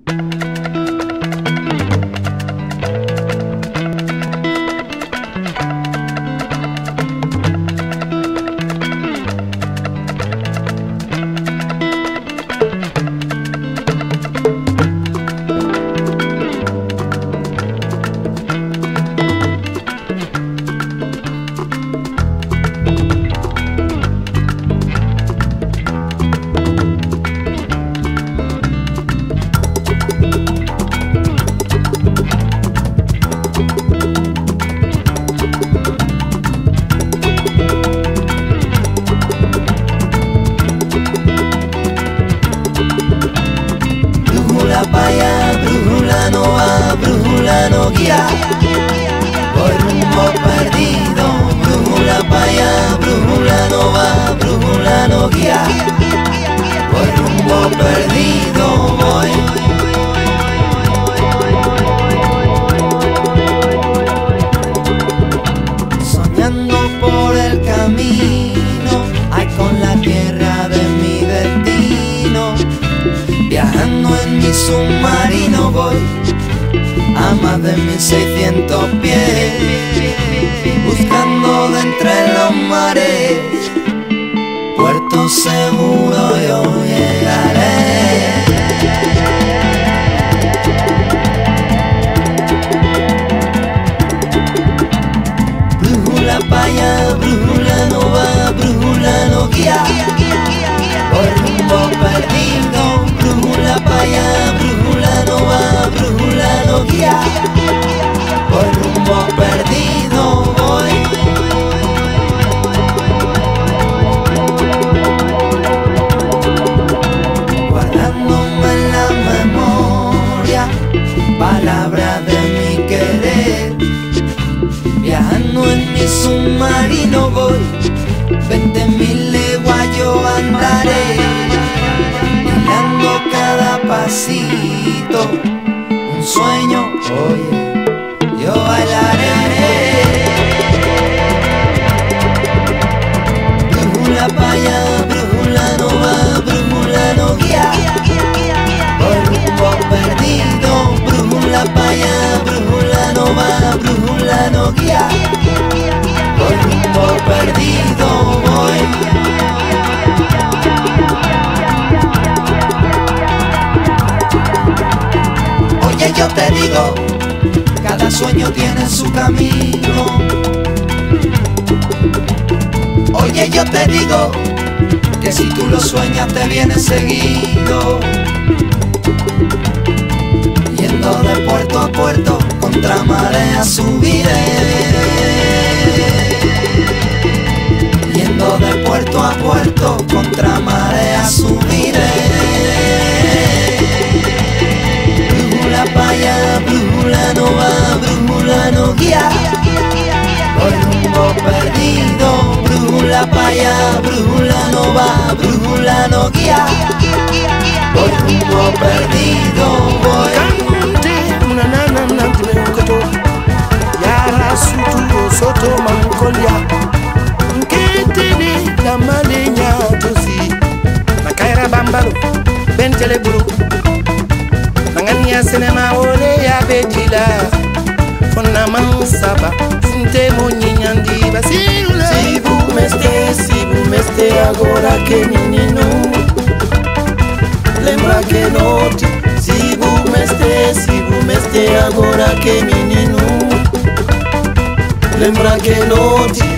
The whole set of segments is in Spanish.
Brújula no guía, voy rumbo perdido. Brújula pa' allá, brújula no va, brújula no guía, voy rumbo perdido, voy. Soñando por el camino, ay, con la tierra de mi destino. Viajando en mi submarino voy a más de 1600 pies, buscando de entre los mares puerto seguro yo llegaré. Brújula pa' allá, brújula no va, brújula no guía, voy rumbo perdido. Brújula pa' allá, brújula no va, brújula no guía, voy rumbo perdido, voy. Guardándome en la memoria palabras de mi querer. Viajando en mi submarino voy, 20.000 leguas yo andaré. Cada pasito, un sueño, oye, yo bailaré. Brújula pa' allá, brújula no va, brújula no guía, voy rumbo perdido. Brújula pa' allá, brújula no va, brújula no guía, voy rumbo perdido, voy. Yo te digo, cada sueño tiene su camino. Oye, yo te digo, que si tú lo sueñas te viene seguido. Yendo de puerto a puerto, contra marea subiré. Yendo de puerto a puerto, contra marea subiré. Brújula pa' allá, brújula no va, brújula no guía, voy rumbo perdido. Brújula pa' allá, brújula no va, brújula no guía, voy rumbo perdido, voy. Cante una nana nante me koto, yara sutu soto mankolia, nketele la malenya tosi, makaira bambalo, bentele buru. Mangania cinema ole ya bedila Fona mansaba Sinte monyinyandi basirula Sibu meste agora que menino Lembra que noti Sibu meste agora que menino Lembra que noti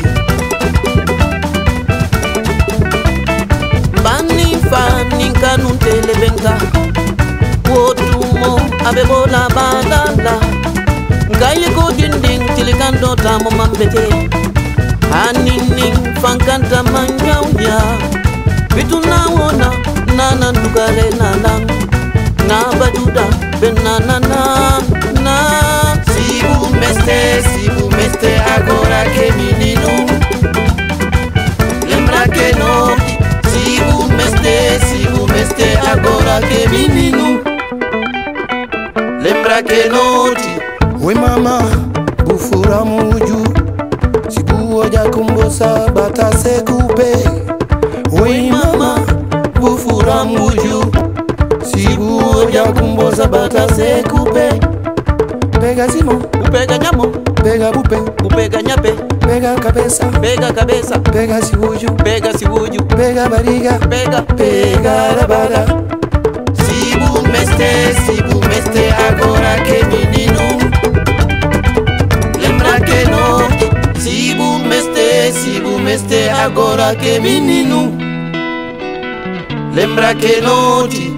Bani fani kanunte lebenga Wotumo abebola badala Gaye ko dinding tilikando tamo mambete Anining fankanta manyaunya Bituna wona nana ndugare nalang Na baduda benana na Sibu meste agora que menino Lembra que no Sibu meste agora que menino Lembra que noti We mama bufura muju Sibu oja kumbosa bata se kupe We mama bufura muju Sibu Sibuoja kumbosa bata se coupe. Pega Simon, Upega nyamo, pega bupe, upega nyape, pega cabeza, pega cabeza, pega sibuju, pega sibuju, pega barriga, pega, pega la bada. Sibu meste agora que menino. Lembra que no. Sibu meste agora que menino. Lembra que no.